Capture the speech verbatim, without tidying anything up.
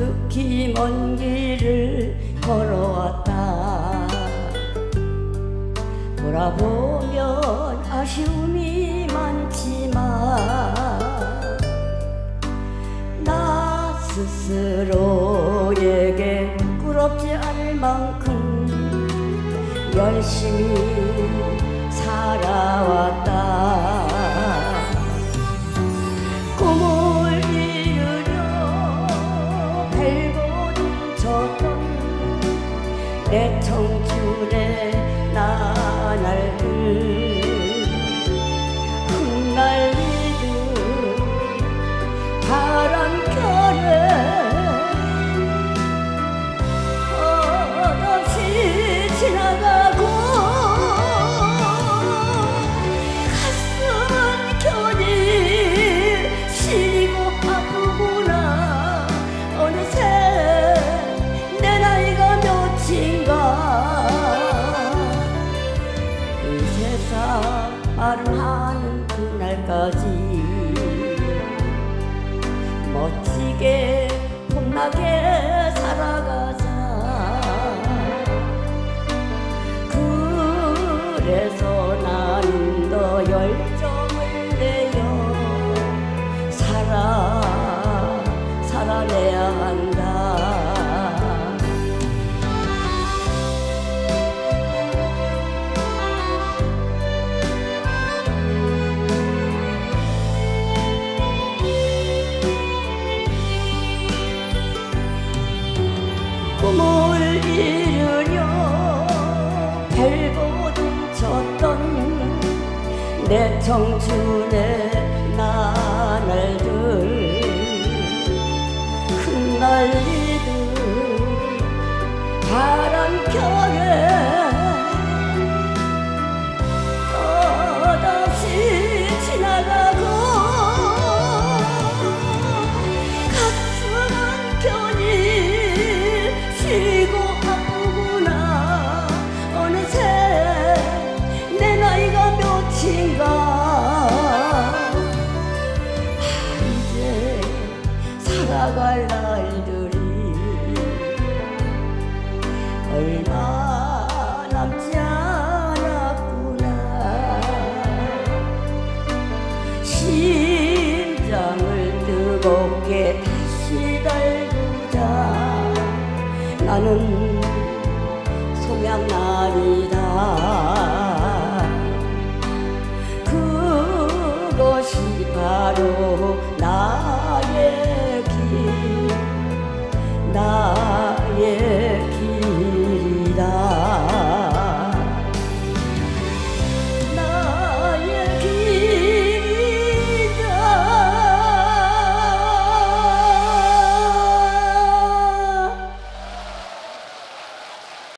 극히 먼 길을 걸어왔다. 돌아보면 아쉬움이 많지만 나 스스로에게 부끄럽지 않을 만큼 열심히 살아왔다. 꿈을 이루려 벨고등 쳤던 내 청춘의 나날들 흩날리듯 바람결에 어없이 지나가고 가슴은 겨니 시리고 아프구나. 어느새 내 나이가 몇인가. 이 세상 말을 하는 그날까지 멋지게 폼나게 살아가자. 그래서 나는 더 열정을 내어 살아 살아내야 한다. 꿈을 이루려 벨고등 쳤던 내 청춘의 나날들 흩날리듯 바람결에 또다시 지나가고 가슴은 겨니 쉬고 아프구나. 어느새 내 나이가 몇인가. 아, 이제 살아갈 날들이 얼마 남지 않았구나. 심장을 뜨겁게 다시 달구자. 나는 소명난이다. 그것이 바로 나의 길, 나의